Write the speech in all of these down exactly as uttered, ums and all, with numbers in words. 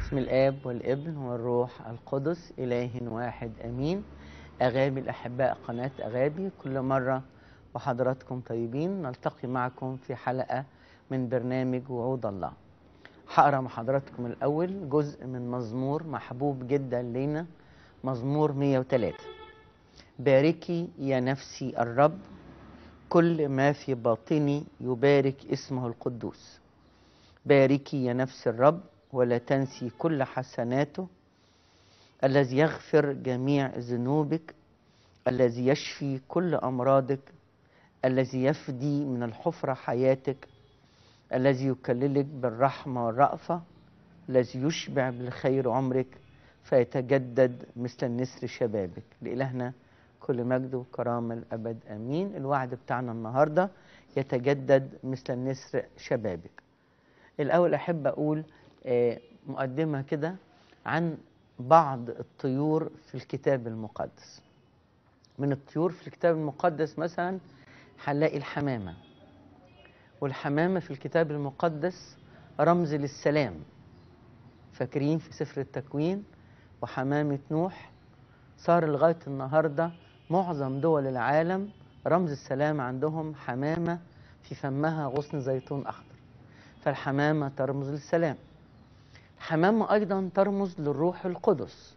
باسم الآب والابن والروح القدس إله واحد أمين. أغابي الأحباء، قناة أغابي، كل مرة وحضراتكم طيبين نلتقي معكم في حلقة من برنامج وعود الله. هقرا مع حضراتكم الأول جزء من مزمور محبوب جدا لينا، مزمور مئة وثلاثة. باركي يا نفسي الرب، كل ما في باطني يبارك اسمه القدوس. باركي يا نفس الرب ولا تنسي كل حسناته، الذي يغفر جميع ذنوبك، الذي يشفي كل أمراضك، الذي يفدي من الحفرة حياتك، الذي يكللك بالرحمة والرأفة، الذي يشبع بالخير عمرك فيتجدد مثل النسر شبابك. لإلهنا كل مجد وكرامة الأبد أمين. الوعد بتاعنا النهاردة يتجدد مثل النسر شبابك. الأول أحب أقول مقدمة كده عن بعض الطيور في الكتاب المقدس. من الطيور في الكتاب المقدس مثلا هنلاقي الحمامة، والحمامة في الكتاب المقدس رمز للسلام. فاكرين في سفر التكوين وحمامة نوح؟ صار لغاية النهاردة معظم دول العالم رمز السلام عندهم حمامة في فمها غصن زيتون أخضر، فالحمامة ترمز للسلام. الحمامة أيضا ترمز للروح القدس،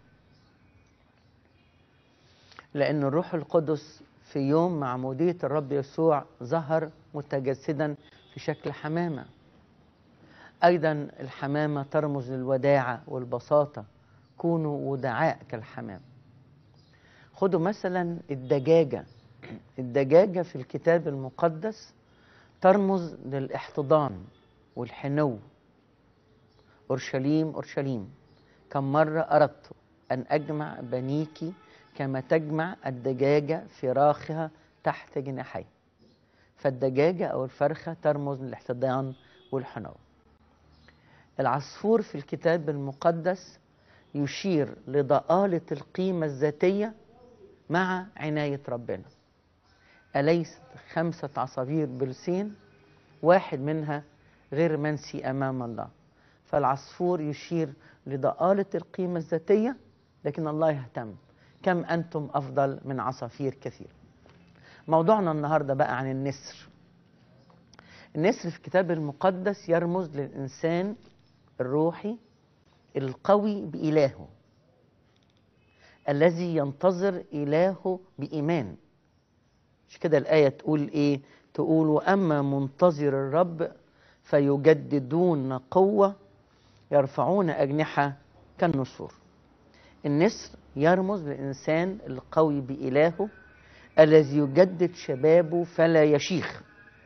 لأن الروح القدس في يوم معمودية الرب يسوع ظهر متجسدا في شكل حمامة. أيضا الحمامة ترمز للوداعة والبساطة، كونوا ودعاء كالحمام. خدوا مثلا الدجاجة. الدجاجة في الكتاب المقدس ترمز للاحتضان والحنو. أورشليم أورشليم، كم مرة أردت أن أجمع بنيك كما تجمع الدجاجة فراخها تحت جناحي. فالدجاجة أو الفرخة ترمز للاحتضان والحنو. العصفور في الكتاب المقدس يشير لضآلة القيمة الذاتية مع عناية ربنا. أليست خمسة عصافير بلسين واحد منها غير منسي أمام الله؟ فالعصفور يشير لضآلة القيمة الذاتية، لكن الله يهتم. كم أنتم أفضل من عصافير كثير. موضوعنا النهاردة بقى عن النسر. النسر في الكتاب المقدس يرمز للإنسان الروحي القوي بإلهه، الذي ينتظر إلهه بإيمان. مش كده الآية تقول إيه؟ تقول وأما منتظر الرب فيجددون قوة، يرفعون أجنحة كالنسور. النسر يرمز للإنسان القوي بإلهه الذي يجدد شبابه فلا يشيخ.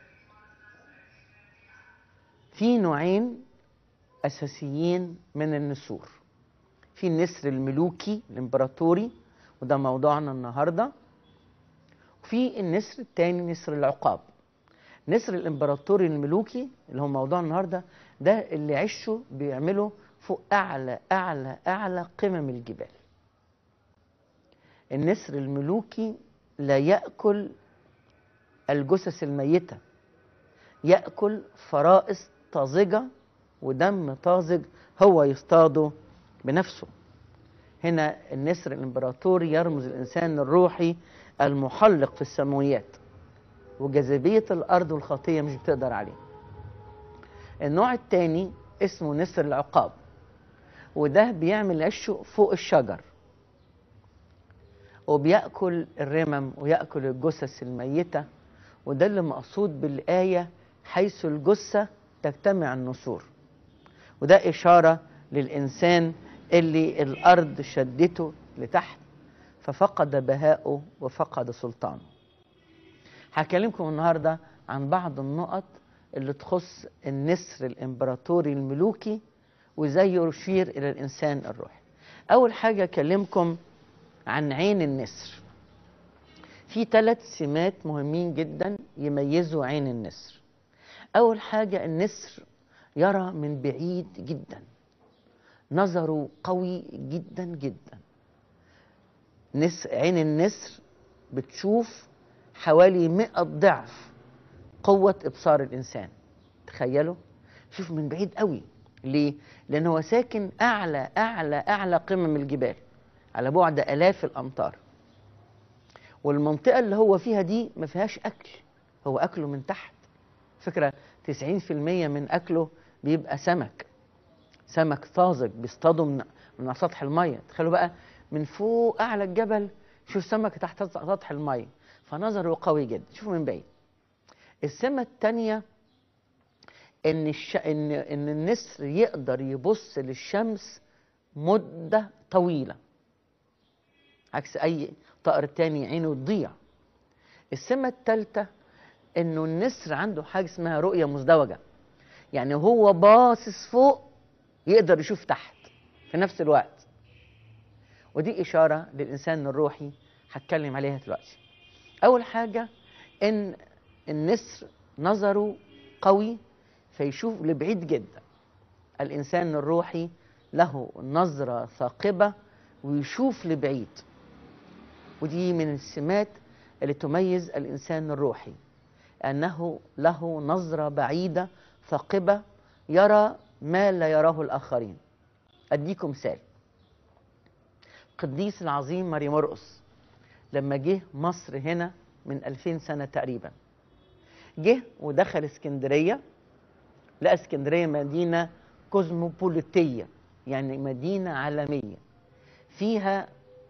في نوعين أساسيين من النسور. في النسر الملوكي الإمبراطوري، وده موضوعنا النهاردة. وفي النسر الثاني نسر العقاب. نسر الإمبراطوري الملوكي اللي هو موضوع النهاردة، ده اللي عشه بيعمله فوق أعلى أعلى أعلى قمم الجبال. النسر الملوكي لا يأكل الجثث الميتة، يأكل فرائس طازجة ودم طازج هو يصطاده بنفسه. هنا النسر الإمبراطوري يرمز الإنسان الروحي المحلق في السماويات، وجاذبية الأرض والخطية مش بتقدر عليه. النوع الثاني اسمه نسر العقاب، وده بيعمل عشه فوق الشجر، وبيأكل الرمم ويأكل الجثث الميتة. وده اللي مقصود بالآية حيث الجثة تجتمع النسور. وده إشارة للإنسان اللي الأرض شدته لتحت ففقد بهاءه وفقد سلطانه. هكلمكم النهاردة عن بعض النقط اللي تخص النسر الإمبراطوري الملوكي وزي يشير إلى الإنسان الروحي. أول حاجة أكلمكم عن عين النسر. في ثلاث سمات مهمين جدا يميزوا عين النسر. أول حاجة النسر يرى من بعيد جدا، نظره قوي جدا جدا. نسر عين النسر بتشوف حوالي مئة ضعف قوة إبصار الإنسان. تخيلوا، شوف من بعيد قوي. ليه؟ لأن هو ساكن أعلى أعلى أعلى قمم الجبال على بعد آلاف الأمتار، والمنطقة اللي هو فيها دي ما فيهاش أكل، هو أكله من تحت. فكرة تسعين في المية من أكله بيبقى سمك، سمك طازج بيصطادوا من من على سطح المية. تخيلوا بقى من فوق أعلى الجبل شوف سمك تحت سطح المية، فنظره قوي جدا. شوفوا من بعيد. السمة التانية إن الش... إن إن النسر يقدر يبص للشمس مدة طويلة، عكس أي طائر تاني عينه تضيع. السمة التالتة إنه النسر عنده حاجة اسمها رؤية مزدوجة، يعني هو باصص فوق يقدر يشوف تحت في نفس الوقت. ودي إشارة للإنسان الروحي هتكلم عليها دلوقتي. أول حاجة إن النسر نظره قوي فيشوف لبعيد جدا. الإنسان الروحي له نظرة ثاقبة ويشوف لبعيد، ودي من السمات اللي تميز الإنسان الروحي، أنه له نظرة بعيدة ثاقبة يرى ما لا يراه الآخرين. أديكم مثال. القديس العظيم ماري مرقس لما جه مصر هنا من ألفين سنة تقريبا، جه ودخل اسكندرية، لقى اسكندرية مدينة كوزموبوليتية، يعني مدينة عالمية فيها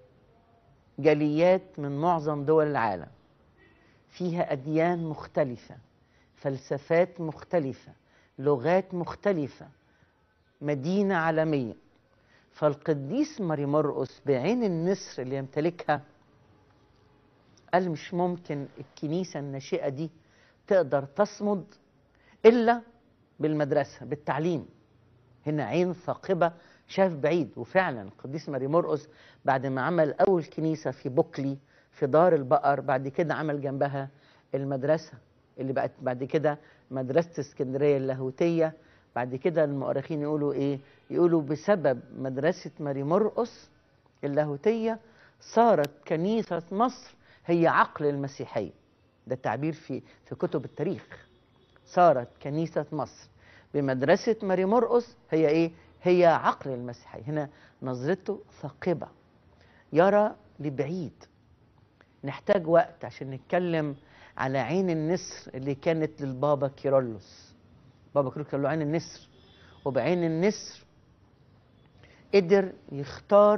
جاليات من معظم دول العالم، فيها أديان مختلفة، فلسفات مختلفة، لغات مختلفة، مدينة عالمية. فالقديس ماري مرقس بعين النسر اللي يمتلكها قال مش ممكن الكنيسة الناشئة دي تقدر تصمد إلا بالمدرسة، بالتعليم. هنا عين ثاقبة، شاف بعيد. وفعلا القديس ماري مرقس بعد ما عمل أول كنيسة في بوكلي في دار البقر، بعد كده عمل جنبها المدرسة اللي بقت بعد كده مدرسة اسكندرية اللاهوتية. بعد كده المؤرخين يقولوا إيه؟ يقولوا بسبب مدرسة ماري مرقس اللاهوتية صارت كنيسة مصر هي عقل المسيحية. ده التعبير في في كتب التاريخ. صارت كنيسة مصر بمدرسة ماري مرقس هي إيه؟ هي عقل المسيحية. هنا نظرته ثاقبة، يرى لبعيد. نحتاج وقت عشان نتكلم على عين النسر اللي كانت للبابا كيرلس. بابا كيرلس كان له عين النسر، وبعين النسر قدر يختار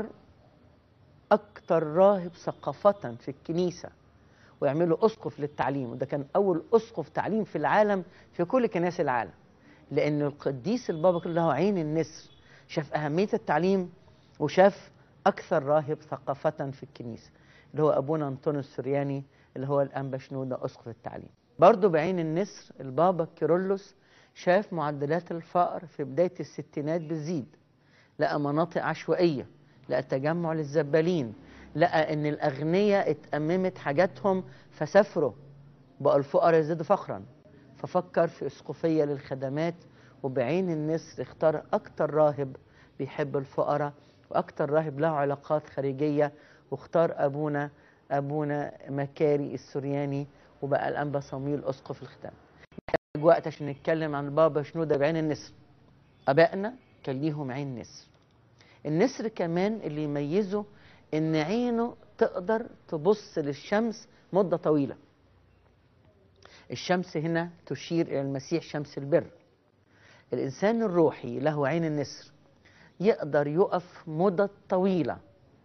أكتر راهب ثقافة في الكنيسة ويعملوا أسقف للتعليم. وده كان أول أسقف تعليم في العالم في كل كنائس العالم، لأن القديس البابا كان له عين النسر، شاف أهمية التعليم وشاف أكثر راهب ثقافة في الكنيسة اللي هو أبونا أنطونيوس السورياني اللي هو الأنبا شنودة أسقف التعليم. برضو بعين النسر البابا كيرلس شاف معدلات الفقر في بداية الستينات بتزيد، لقى مناطق عشوائية، لقى تجمع للزبالين، لقى ان الاغنياء اتأممت حاجاتهم فسافروا بقى الفقراء يزيدوا فقرا، ففكر في اسقفية للخدمات. وبعين النسر اختار اكتر راهب بيحب الفقراء واكتر راهب له علاقات خارجية، واختار ابونا ابونا مكاري السورياني، وبقى الانبا صمويل اسقف الختام. محتاج وقت عشان نتكلم عن البابا شنودة بعين النسر. ابائنا كان ليهم عين نسر. النسر كمان اللي يميزه ان عينه تقدر تبص للشمس مدة طويلة. الشمس هنا تشير الى المسيح شمس البر. الانسان الروحي له عين النسر يقدر يقف مدة طويلة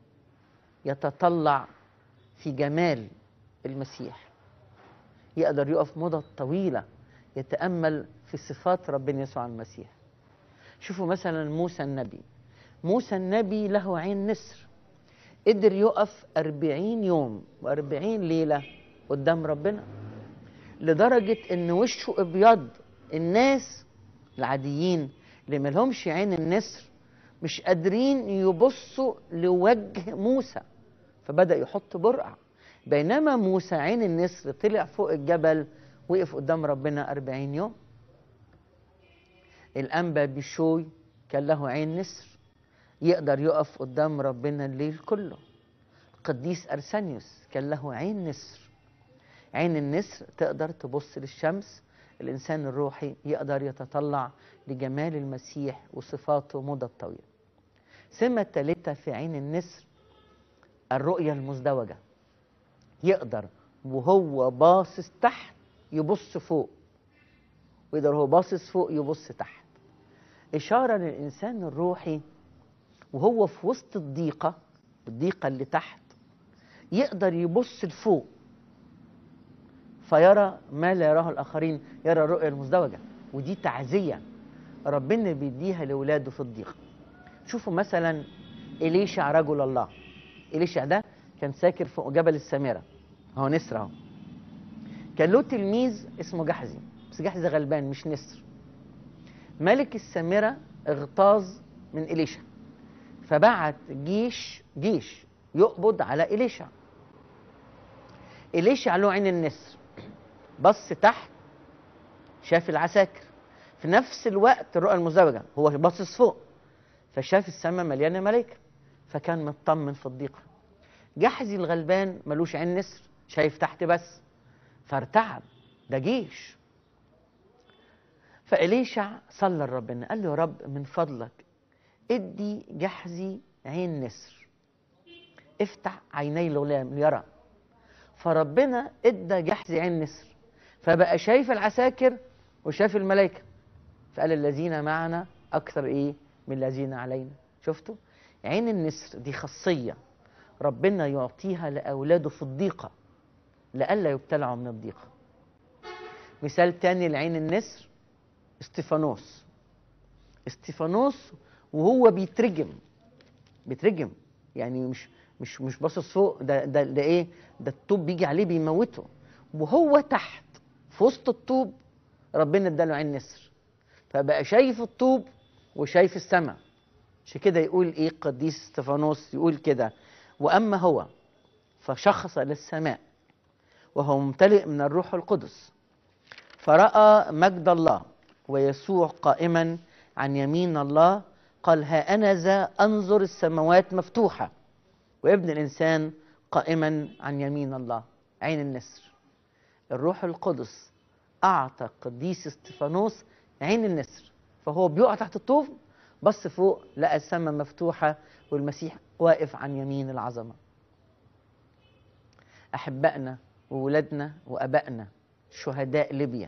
يتطلع في جمال المسيح، يقدر يقف مدة طويلة يتأمل في صفات ربنا يسوع المسيح. شوفوا مثلا موسى النبي. موسى النبي له عين نسر، قدر يقف أربعين يوم وأربعين ليلة قدام ربنا، لدرجة إن وشه أبيض. الناس العاديين اللي ملهمش عين النسر مش قادرين يبصوا لوجه موسى، فبدأ يحط برقع. بينما موسى عين النسر طلع فوق الجبل وقف قدام ربنا أربعين يوم. الأنبا بشوي كان له عين نسر، يقدر يقف قدام ربنا الليل كله. القديس أرسانيوس كان له عين نسر. عين النسر تقدر تبص للشمس الإنسان الروحي يقدر يتطلع لجمال المسيح وصفاته مدة طويلة. السمة الثالثة في عين النسر الرؤية المزدوجة، يقدر وهو باصص تحت يبص فوق، ويقدر هو باصص فوق يبص تحت. إشارة للإنسان الروحي وهو في وسط الضيقة، الضيقة اللي تحت، يقدر يبص لفوق فيرى ما لا يراه الآخرين، يرى الرؤية المزدوجة. ودي تعزية ربنا بيديها لأولاده في الضيقة. شوفوا مثلا إليشع رجل الله. إليشع ده كان ساكن فوق جبل السامرة، هو نسر اهو. كان له تلميذ اسمه جحزي، بس جحزي غلبان مش نسر. ملك السامرة اغتاظ من إليشع، فبعت جيش جيش يقبض على إليشع. إليشع له عين النسر، بص تحت شاف العساكر، في نفس الوقت الرؤى المزدوجة هو باصص فوق فشاف السماء مليانة ملائكة، فكان مطمن في الضيقة. جحزي الغلبان ملوش عين نسر، شايف تحت بس، فارتعب، ده جيش. فإليشع صلى لربنا قال له يا رب من فضلك ادي جحزي عين نسر، افتح عيني الغلام ليرى. فربنا ادى جحزي عين نسر، فبقى شايف العساكر وشاف الملائكة، فقال الذين معنا أكثر إيه من الذين علينا. شفتوا؟ عين النسر دي خاصية ربنا يعطيها لأولاده في الضيقة لئلا يبتلعوا من الضيقة. مثال تاني لعين النسر استفانوس. استفانوس وهو بيترجم بيترجم يعني مش مش مش باصص فوق، ده ده ده ايه؟ ده الطوب بيجي عليه بيموته، وهو تحت في وسط الطوب ربنا اداله عين نسر، فبقى شايف الطوب وشايف السماء. عشان كده يقول ايه قديس استفانوس؟ يقول كده: واما هو فشخص للسماء وهو ممتلئ من الروح القدس، فرأى مجد الله ويسوع قائما عن يمين الله، قال ها أنا ذا أنظر السماوات مفتوحة وابن الإنسان قائما عن يمين الله. عين النسر، الروح القدس أعطى قديس استفانوس عين النسر، فهو بيقع تحت الطوب بص فوق لقى السماء مفتوحة والمسيح واقف عن يمين العظمة. أحبائنا وولادنا وأبائنا شهداء ليبيا،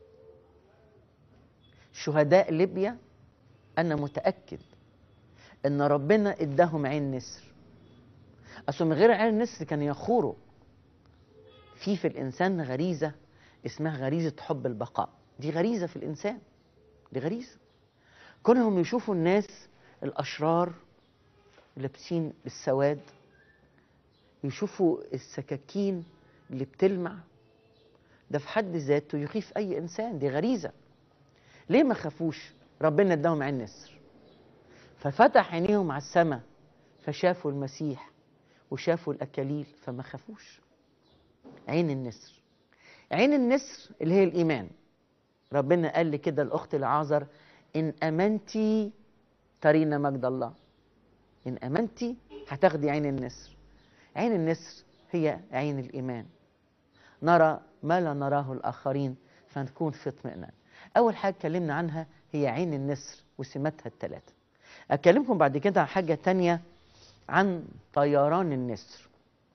شهداء ليبيا أنا متأكد إن ربنا إداهم عين نسر. أصل من غير عين النسر كان يخوروا. في في الإنسان غريزة اسمها غريزة حب البقاء، دي غريزة في الإنسان، دي غريزة. كونهم يشوفوا الناس الأشرار لابسين السواد، يشوفوا السكاكين اللي بتلمع، ده في حد ذاته يخيف أي إنسان، دي غريزة. ليه ما خافوش؟ ربنا اداهم عين نسر، ففتح عينيهم على السماء فشافوا المسيح وشافوا الأكاليل فما خافوش. عين النسر، عين النسر اللي هي الإيمان. ربنا قال لي كده الأخت العازر: إن أمنتي ترين مجد الله. إن أمنتي هتاخدي عين النسر. عين النسر هي عين الإيمان، نرى ما لا نراه الآخرين فنكون في اطمئنان. أول حاجة اتكلمنا عنها هي عين النسر وسماتها الثلاثة. أكلمكم بعد كده عن حاجة تانية، عن طيران النسر.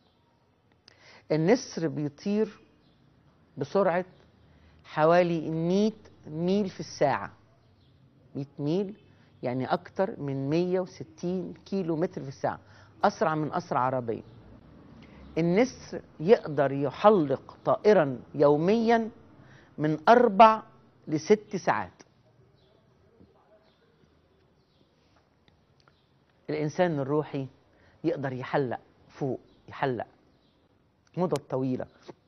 النسر بيطير بسرعة حوالي مئة ميل في الساعة. مئة ميل يعني أكتر من مئة وستين كيلو متر في الساعة، أسرع من أسرع عربية. النسر يقدر يحلق طائرا يوميا من أربع لست ساعات. الإنسان الروحي يقدر يحلق فوق، يحلق مدة طويلة.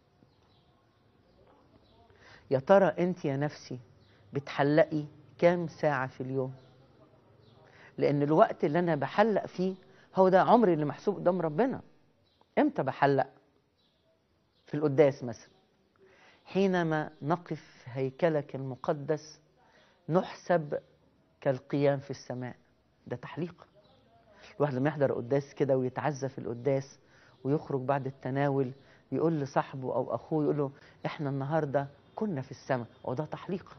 يا ترى أنت يا نفسي بتحلقي كام ساعة في اليوم؟ لأن الوقت اللي أنا بحلق فيه هو ده عمري اللي محسوب قدام ربنا. إمتى بحلق؟ في القداس مثلا، حينما نقف في هيكلك المقدس نحسب كالقيام في السماء. ده تحليق. الواحد لما يحضر قداس كده ويتعزى في القداس ويخرج بعد التناول يقول لصاحبه أو أخوه، يقول له إحنا النهاردة كنا في السماء، وده تحليق.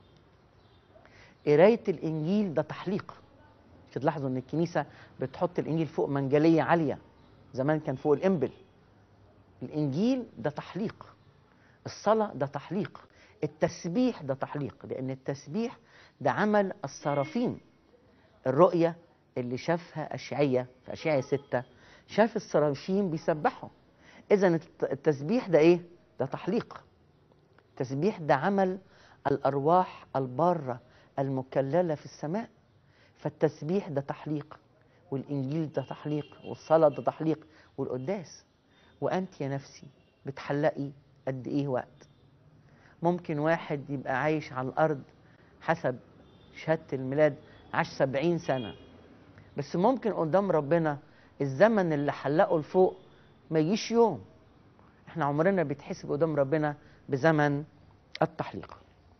قراية الإنجيل ده تحليق. مش تلاحظوا إن الكنيسة بتحط الإنجيل فوق منجلية عالية، زمان كان فوق الإنبل. الإنجيل ده تحليق، الصلاة ده تحليق، التسبيح ده تحليق، لأن التسبيح ده عمل الصرافين. الرؤية اللي شافها أشعية في أشعية ستة، شاف الصرافين بيسبحوا. إذن التسبيح ده إيه؟ ده تحليق. التسبيح ده عمل الأرواح البارة المكللة في السماء. فالتسبيح ده تحليق، والإنجيل ده تحليق، والصلاة ده تحليق، والقداس. وأنت يا نفسي بتحلقي قد إيه وقت؟ ممكن واحد يبقى عايش على الأرض حسب شهادة الميلاد عاش سبعين سنة، بس ممكن قدام ربنا الزمن اللي حلقه لفوق ما يجيش يوم. احنا عمرنا بيتحسب قدام ربنا بزمن التحليق.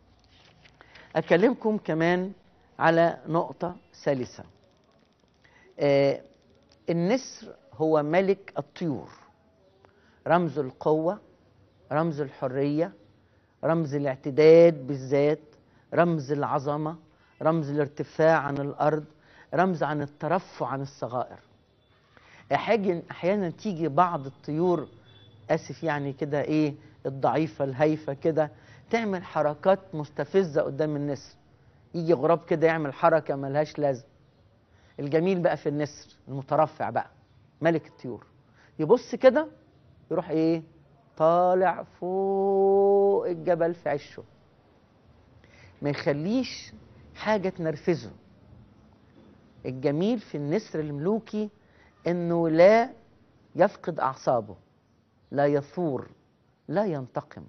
أكلمكم كمان على نقطة ثالثة. آه النسر هو ملك الطيور، رمز القوة، رمز الحرية، رمز الاعتداد بالذات، رمز العظمة، رمز الارتفاع عن الأرض، رمز عن الترفع عن الصغائر. أحيانا تيجي بعض الطيور، آسف يعني كده إيه، الضعيفة الهايفة كده، تعمل حركات مستفزة قدام النسر. يجي غراب كده يعمل حركة ملهاش لازم. الجميل بقى في النسر المترفع بقى، ملك الطيور، يبص كده يروح إيه، طالع فوق الجبل في عشه، ما يخليش حاجة تنرفزه. الجميل في النسر الملوكي إنه لا يفقد أعصابه، لا يثور، لا ينتقم.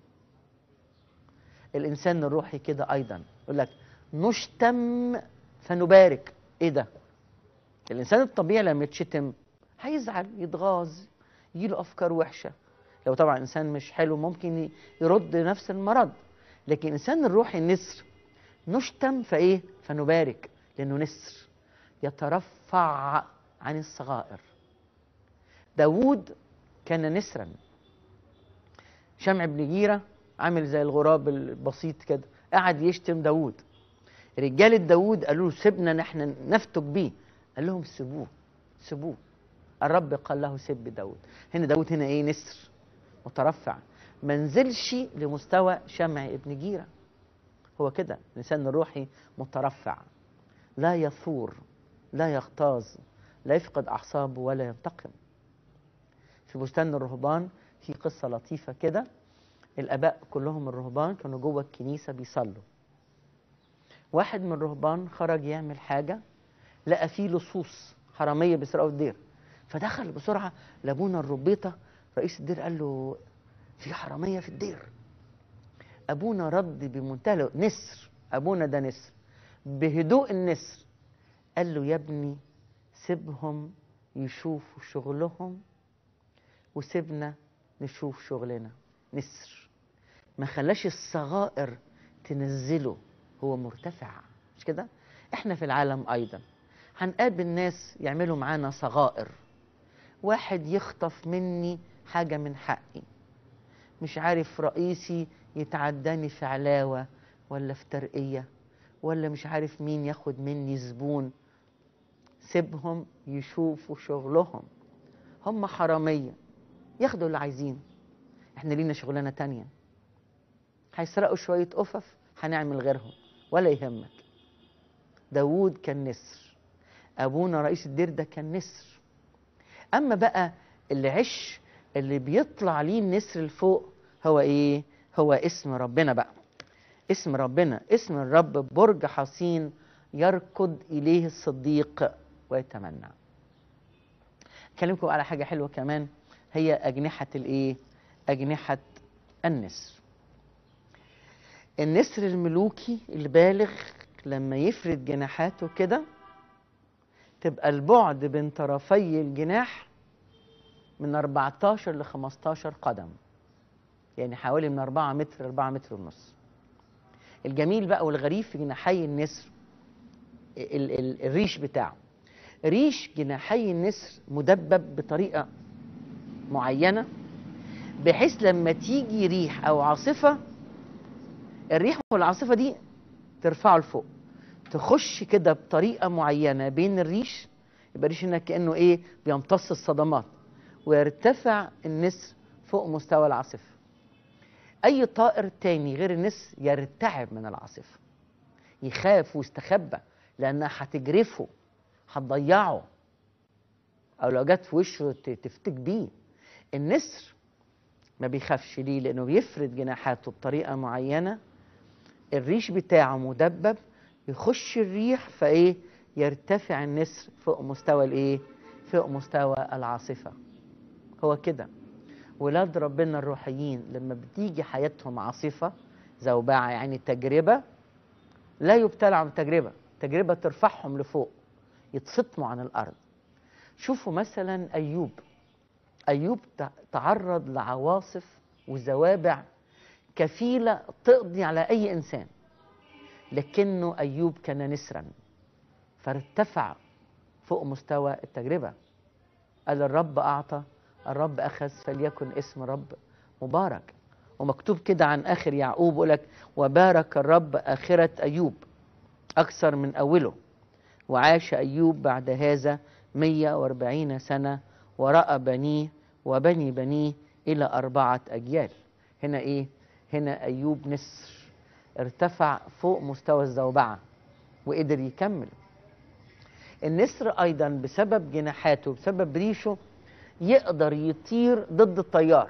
الإنسان الروحي كده أيضا يقول لك نشتم فنبارك. إيه ده؟ الإنسان الطبيعي لما يتشتم هيزعل، يتغاظ، يجيله أفكار وحشة. لو طبعا إنسان مش حلو ممكن يرد نفس المرض. لكن الإنسان الروحي النسر نشتم فإيه؟ فنبارك، لأنه نسر يترفع عن الصغائر. داود كان نسرا. شمع بن جيرة عامل زي الغراب البسيط كده، قعد يشتم داود. رجالة داود قالوا له سيبنا نحن نفتك بيه، قال لهم سيبوه سيبوه. الرب قال له سب داود. هنا داود هنا ايه؟ نسر مترفع، ما نزلش لمستوى شمع ابن جيرة. هو كده الإنسان الروحي مترفع، لا يثور، لا يغتاظ، لا يفقد أعصابه ولا ينتقم. في بستان الرهبان في قصة لطيفة كده. الآباء كلهم الرهبان كانوا جوه الكنيسة بيصلوا. واحد من الرهبان خرج يعمل حاجة، لقى فيه لصوص حرامية بيسرقوا الدير، فدخل بسرعة لابونا الربيطة رئيس الدير، قال له في حرامية في الدير. أبونا رد بمنتهى نسر، أبونا ده نسر، بهدوء النسر قال له يا ابني سيبهم يشوفوا شغلهم وسيبنا نشوف شغلنا. نسر ما خلاش الصغائر تنزله، هو مرتفع. مش كده؟ احنا في العالم ايضا هنقابل ناس يعملوا معانا صغائر. واحد يخطف مني حاجة من حقي، مش عارف رئيسي يتعداني في علاوة ولا في ترقية، ولا مش عارف مين ياخد مني زبون. سيبهم يشوفوا شغلهم، هم حرامية ياخدوا اللي عايزين، احنا لينا شغلانة تانية. هيسرقوا شوية قفف هنعمل غيرهم ولا يهمك. داود كان نسر، أبونا رئيس الدير ده كان نسر. أما بقى العش اللي بيطلع ليه النسر لفوق هو إيه؟ هو اسم ربنا بقى. اسم ربنا، اسم الرب برج حصين يركض إليه الصديق ويتمنى. أكلمكم على حاجة حلوة كمان، هي أجنحة الإيه؟ أجنحة النسر. النسر الملوكي البالغ لما يفرد جناحاته كده تبقى البعد بين طرفي الجناح من أربعتاشر ل خمستاشر قدم، يعني حوالي من أربعة متر ل أربعة متر ونص. الجميل بقى والغريب في جناحي النسر ال ال الريش بتاعه. ريش جناحي النسر مدبب بطريقة معينة بحيث لما تيجي ريح أو عاصفة الريح والعاصفة دي ترفعه لفوق، تخش كده بطريقة معينة بين الريش، يبقى الريش هنا كأنه ايه بيمتص الصدمات، ويرتفع النسر فوق مستوى العاصفة. اي طائر تاني غير النسر يرتعب من العاصفة، يخاف ويستخبى لانها هتجرفه، هتضيعه، او لو جت في وشه تفتك بيه. النسر ما بيخافش، ليه؟ لانه بيفرد جناحاته بطريقة معينة، الريش بتاعه مدبب، يخش الريح فايه يرتفع النسر فوق مستوى الايه فوق مستوى العاصفة. هو كده ولاد ربنا الروحيين لما بتيجي حياتهم عاصفة زوبعة، يعني تجربة، لا يبتلعوا بالتجربة، تجربة ترفعهم لفوق، يتسطموا عن الأرض. شوفوا مثلا أيوب. أيوب تعرض لعواصف وزوابع كفيلة تقضي على أي إنسان، لكنه أيوب كان نسرا فارتفع فوق مستوى التجربة. قال الرب أعطى الرب أخذ، فليكن اسم رب مبارك. ومكتوب كده عن آخر يعقوب يقول لك وبارك الرب آخرة أيوب أكثر من أوله، وعاش أيوب بعد هذا مية واربعين سنة، ورأى بنيه وبني بنيه إلى أربعة أجيال. هنا إيه؟ هنا أيوب نسر ارتفع فوق مستوى الزوبعة وقدر يكمل. النسر أيضا بسبب جناحاته بسبب ريشه يقدر يطير ضد التيار،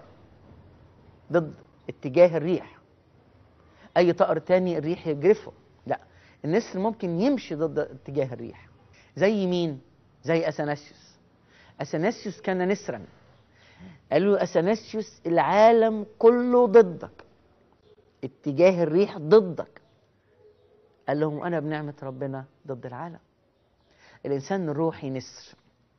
ضد اتجاه الريح. أي طائر تاني الريح يجرفه، لا، النسر ممكن يمشي ضد اتجاه الريح. زي مين؟ زي أثناسيوس. أثناسيوس كان نسرا، قالوا له أثناسيوس العالم كله ضدك، اتجاه الريح ضدك. قال لهم أنا بنعمة ربنا ضد العالم. الإنسان الروحي نسر،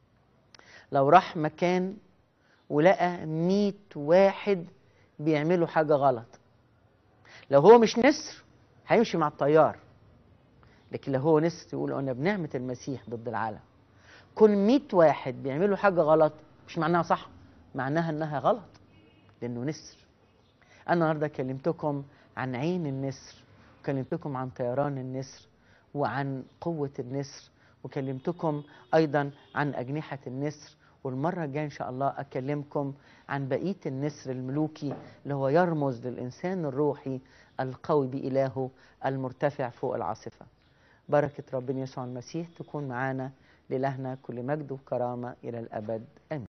لو راح مكان ولقى مية واحد بيعملوا حاجة غلط، لو هو مش نسر هيمشي مع التيار، لكن لو هو نسر يقول أنا بنعمة المسيح ضد العالم. كل مية واحد بيعملوا حاجة غلط مش معناها صح، معناها أنها غلط، لأنه نسر. أنا النهاردة كلمتكم عن عين النسر، وكلمتكم عن طيران النسر وعن قوة النسر، وكلمتكم أيضا عن أجنحة النسر. والمرة الجاية إن شاء الله أكلمكم عن بقية النسر الملوكي اللي هو يرمز للإنسان الروحي القوي بإلهه المرتفع فوق العاصفة. بركة ربنا يسوع المسيح تكون معانا، لإلهنا كل مجد وكرامة إلى الأبد آمين.